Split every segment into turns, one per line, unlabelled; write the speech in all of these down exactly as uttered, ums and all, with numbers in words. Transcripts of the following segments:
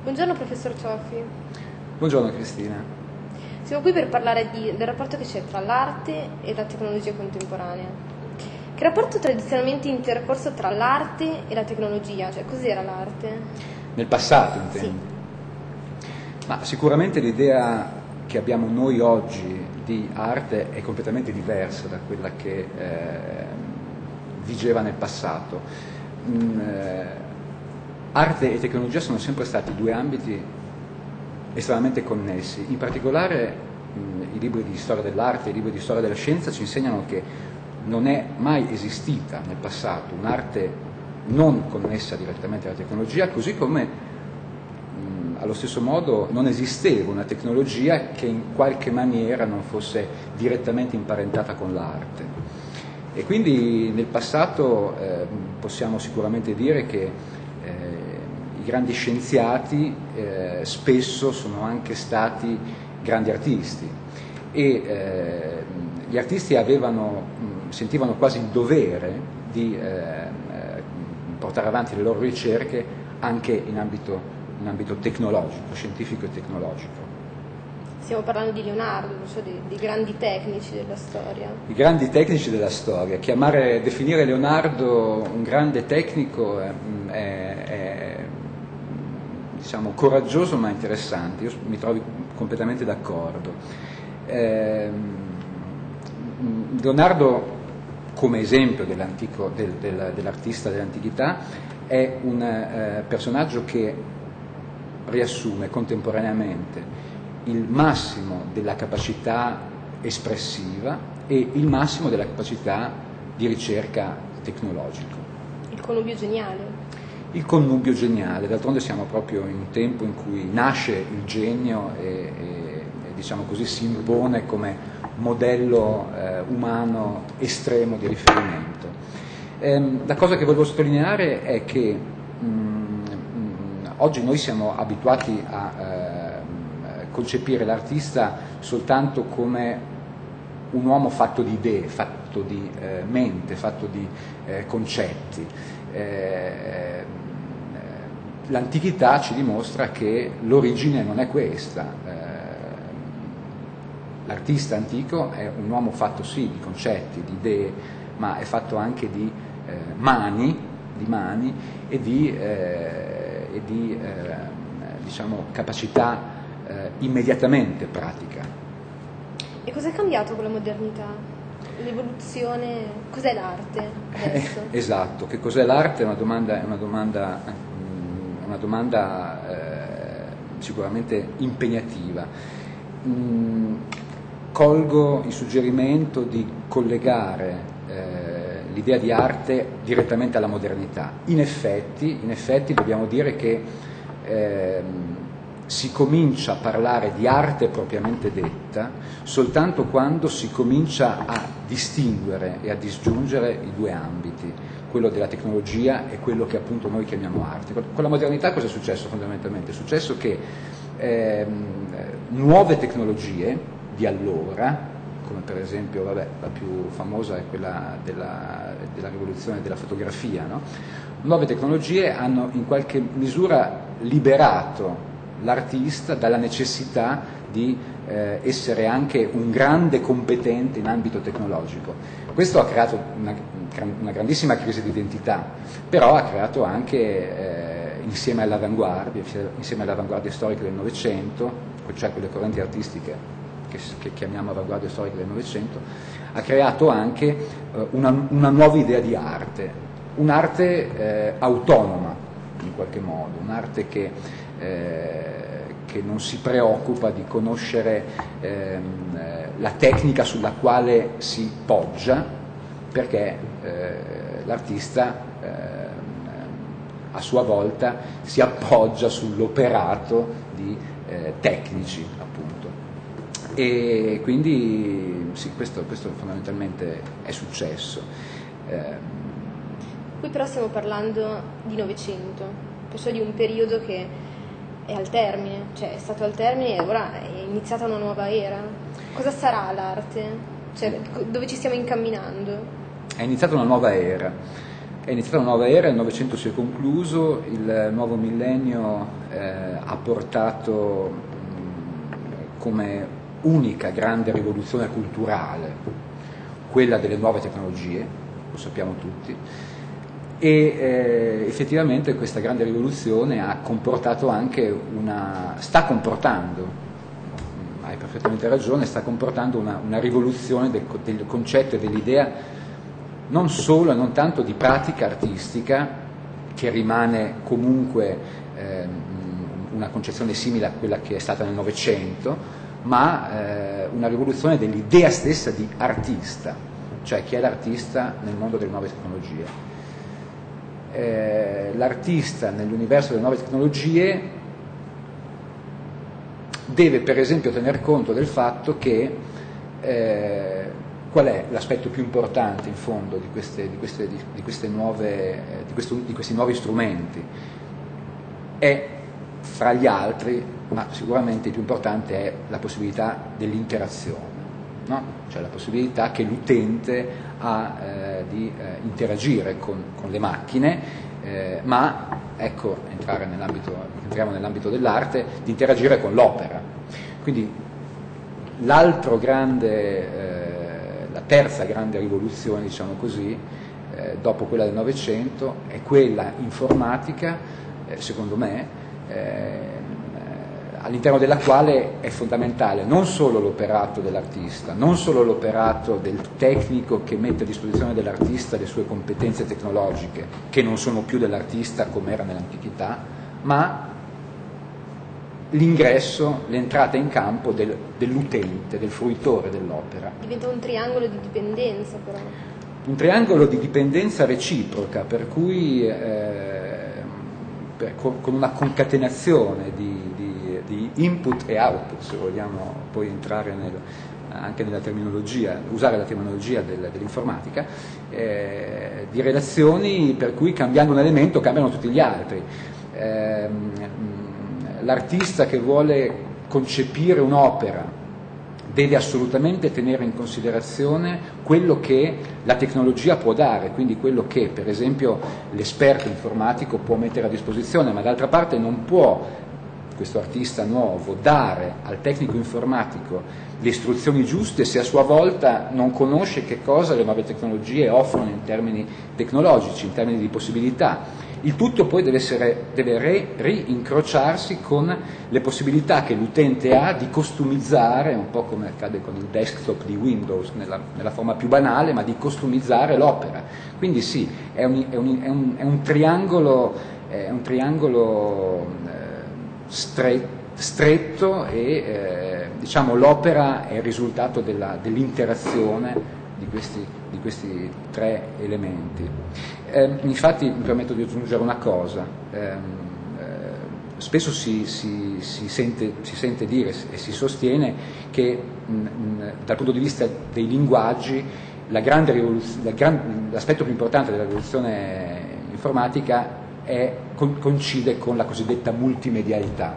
Buongiorno professor Cioffi.
Buongiorno Cristina.
Siamo qui per parlare di, del rapporto che c'è tra l'arte e la tecnologia contemporanea. Che rapporto tradizionalmente intercorso tra l'arte e la tecnologia? Cioè, cos'era l'arte?
Nel passato, intendi?
Sì.
Ma sicuramente l'idea che abbiamo noi oggi di arte è completamente diversa da quella che eh, vigeva nel passato. Mm, eh, arte e tecnologia sono sempre stati due ambiti estremamente connessi. In particolare mh, i libri di storia dell'arte e i libri di storia della scienza ci insegnano che non è mai esistita nel passato un'arte non connessa direttamente alla tecnologia, così come mh, allo stesso modo non esisteva una tecnologia che in qualche maniera non fosse direttamente imparentata con l'arte. E quindi nel passato eh, possiamo sicuramente dire che eh, i grandi scienziati eh, spesso sono anche stati grandi artisti e eh, gli artisti avevano, mh, sentivano quasi il dovere di eh, portare avanti le loro ricerche anche in ambito, in ambito tecnologico, scientifico e tecnologico.
Stiamo parlando di Leonardo, cioè di, di grandi tecnici della storia.
I grandi tecnici della storia. Chiamare, definire Leonardo un grande tecnico è, è, è diciamo, coraggioso ma interessante, io mi trovo completamente d'accordo. Eh, Leonardo, come esempio dell'antico, del, del, dell'artista dell'antichità, è un eh, personaggio che riassume contemporaneamente il massimo della capacità espressiva e il massimo della capacità di ricerca tecnologica.
Il connubio geniale.
Il connubio geniale, d'altronde siamo proprio in un tempo in cui nasce il genio e, e, e diciamo così si impone come modello eh, umano estremo di riferimento. Ehm, la cosa che volevo sottolineare è che mh, mh, oggi noi siamo abituati a eh, concepire l'artista soltanto come un uomo fatto di idee, fatto di eh, mente, fatto di eh, concetti. Eh, l'antichità ci dimostra che l'origine non è questa. L'artista antico è un uomo fatto sì di concetti, di idee, ma è fatto anche di eh, mani, di mani e di, eh, e di eh, diciamo, capacità eh, immediatamente pratica.
E cos'è cambiato con la modernità? L'evoluzione, cos'è l'arte adesso?
Eh, esatto, che cos'è l'arte è una domanda, è una domanda, una domanda eh, sicuramente impegnativa. Mm, colgo il suggerimento di collegare eh, l'idea di arte direttamente alla modernità. In effetti, in effetti dobbiamo dire che eh, si comincia a parlare di arte propriamente detta soltanto quando si comincia a distinguere e a disgiungere i due ambiti, quello della tecnologia e quello che appunto noi chiamiamo arte. Con la modernità cosa è successo fondamentalmente? È successo che eh, nuove tecnologie di allora, come per esempio vabbè, la più famosa è quella della, della rivoluzione della fotografia, no? Nuove tecnologie hanno in qualche misura liberato l'artista dalla necessità di eh, essere anche un grande competente in ambito tecnologico. Questo ha creato una, una grandissima crisi di identità, però ha creato anche eh, insieme all'avanguardia, insieme all'avanguardia storica del Novecento, cioè quelle correnti artistiche che, che chiamiamo avanguardia storica del Novecento, ha creato anche eh, una, una nuova idea di arte, un'arte eh, autonoma in qualche modo, un'arte che, eh, che non si preoccupa di conoscere ehm, la tecnica sulla quale si poggia, perché eh, l'artista eh, a sua volta si appoggia sull'operato di eh, tecnici, appunto. E quindi sì, questo, questo fondamentalmente è successo. Eh,
Qui però stiamo parlando di Novecento, perciò di un periodo che è al termine, cioè è stato al termine e ora è iniziata una nuova era. Cosa sarà l'arte? Cioè, dove ci stiamo incamminando?
È iniziata una nuova era. è iniziata una nuova era, il Novecento si è concluso, il nuovo millennio eh, ha portato mh, come unica grande rivoluzione culturale quella delle nuove tecnologie, lo sappiamo tutti, e eh, effettivamente questa grande rivoluzione ha comportato anche una, sta comportando, hai perfettamente ragione, sta comportando una, una rivoluzione del, del concetto e dell'idea non solo e non tanto di pratica artistica, che rimane comunque eh, una concezione simile a quella che è stata nel Novecento, ma eh, una rivoluzione dell'idea stessa di artista, cioè chi è l'artista nel mondo delle nuove tecnologie. Eh, l'artista nell'universo delle nuove tecnologie deve per esempio tener conto del fatto che eh, qual è l'aspetto più importante in fondo di, queste, di, queste, di, di, queste nuove, di, questo, di questi nuovi strumenti? È fra gli altri, ma sicuramente il più importante è la possibilità dell'interazione, no? Cioè la possibilità che l'utente ha eh, di eh, interagire con, con le macchine, eh, ma ecco, entrare nell'ambito, entriamo nell'ambito dell'arte, di interagire con l'opera. Quindi l'altro grande, eh, la terza grande rivoluzione, diciamo così, eh, dopo quella del Novecento, è quella informatica, eh, secondo me, eh, all'interno della quale è fondamentale non solo l'operato dell'artista, non solo l'operato del tecnico che mette a disposizione dell'artista le sue competenze tecnologiche, che non sono più dell'artista come era nell'antichità, ma l'ingresso, l'entrata in campo del, dell'utente, del fruitore dell'opera.
Diventa un triangolo di dipendenza però.
Un triangolo di dipendenza reciproca, per cui eh, per, con una concatenazione di, di, di input e output, se vogliamo poi entrare nel, anche nella terminologia, usare la terminologia del, dell'informatica, eh, di relazioni per cui cambiando un elemento cambiano tutti gli altri. Eh, l'artista che vuole concepire un'opera deve assolutamente tenere in considerazione quello che la tecnologia può dare, quindi quello che per esempio l'esperto informatico può mettere a disposizione, ma d'altra parte non può questo artista nuovo dare al tecnico informatico le istruzioni giuste se a sua volta non conosce che cosa le nuove tecnologie offrono in termini tecnologici, in termini di possibilità. Il tutto poi deve, essere, deve re, rincrociarsi con le possibilità che l'utente ha di customizzare, un po' come accade con il desktop di Windows nella, nella forma più banale, ma di customizzare l'opera. Quindi sì, è un, è un, è un, è un triangolo, è un triangolo eh, stre, stretto e eh, diciamo l'opera è il risultato della, dell'interazione di questi, di questi tre elementi. Eh, infatti mi permetto di aggiungere una cosa, eh, eh, spesso si, si, si, sente, si sente dire e si sostiene che mh, mh, dal punto di vista dei linguaggi la grande rivoluz- la gran, l'aspetto più importante della rivoluzione informatica è, con, coincide con la cosiddetta multimedialità,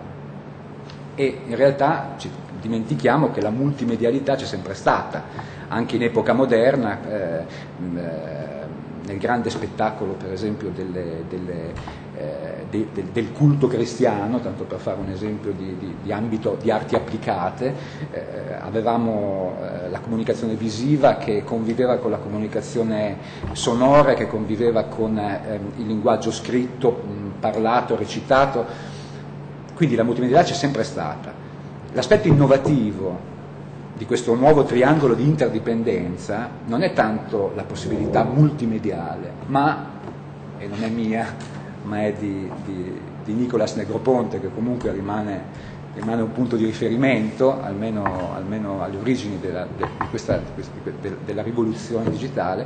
e in realtà ci dimentichiamo che la multimedialità c'è sempre stata, anche in epoca moderna, eh, eh, nel grande spettacolo per esempio delle, delle, eh, de, de, del culto cristiano, tanto per fare un esempio di, di, di ambito di arti applicate, eh, avevamo eh, la comunicazione visiva che conviveva con la comunicazione sonora, che conviveva con eh, il linguaggio scritto, mh, parlato, recitato, quindi la multimedialità c'è sempre stata. L'aspetto innovativo di questo nuovo triangolo di interdipendenza non è tanto la possibilità multimediale, ma, e non è mia, ma è di, di, di Nicolas Negroponte, che comunque rimane, rimane un punto di riferimento, almeno, almeno alle origini della, de, di questa, de, della rivoluzione digitale,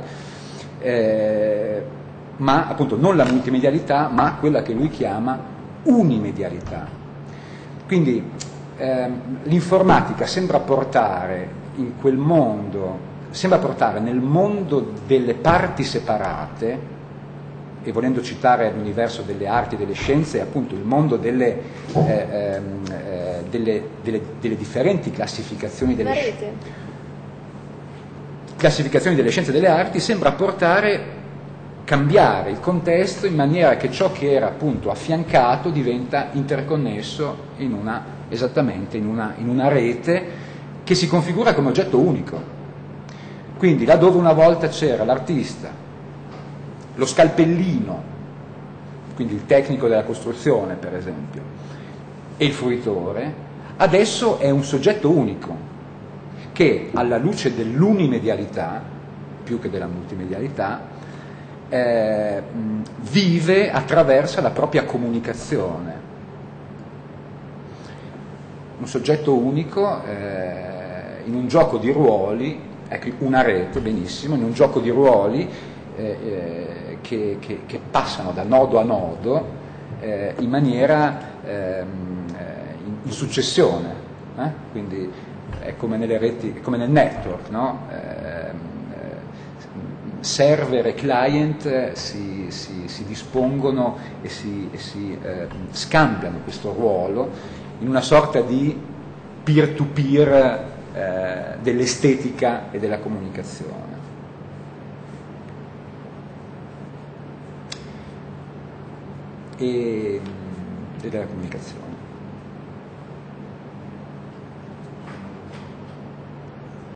eh, ma appunto non la multimedialità, ma quella che lui chiama unimedialità. Quindi Eh, l'informatica sembra portare in quel mondo, sembra portare nel mondo delle parti separate, e volendo citare l'universo delle arti e delle scienze, appunto il mondo delle, eh, eh, delle, delle, delle differenti classificazioni delle, classificazioni delle scienze e delle arti, sembra portare cambiare il contesto in maniera che ciò che era appunto affiancato diventa interconnesso in una, esattamente in una, in una rete che si configura come oggetto unico. Quindi laddove una volta c'era l'artista, lo scalpellino, quindi il tecnico della costruzione per esempio, e il fruitore, adesso è un soggetto unico che alla luce dell'unimedialità, più che della multimedialità, eh, vive attraverso la propria comunicazione. Un soggetto unico eh, in un gioco di ruoli, ecco, una rete, benissimo, in un gioco di ruoli eh, eh, che, che, che passano da nodo a nodo eh, in maniera ehm, in, in successione, eh? Quindi è come nelle reti, come nel network, no? Eh, server e client si, si, si dispongono e si, e si eh, scambiano questo ruolo in una sorta di peer-to-peer eh, dell'estetica e della comunicazione. E, e della comunicazione.